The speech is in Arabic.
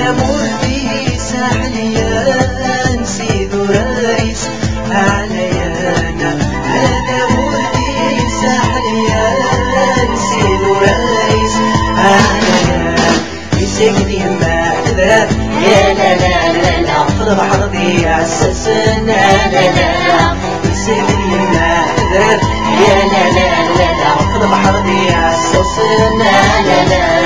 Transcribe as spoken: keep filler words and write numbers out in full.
على مودي ساحليان سيد ورئيس عليانا على مودي ساحليان سيد ورئيس عليانا يسقني ما ذات يا لا لا لا لا في البحر ذي عسسنا لا لا لا يسقني ما ذات يا لا لا لا لا في البحر ذي عسسنا لا لا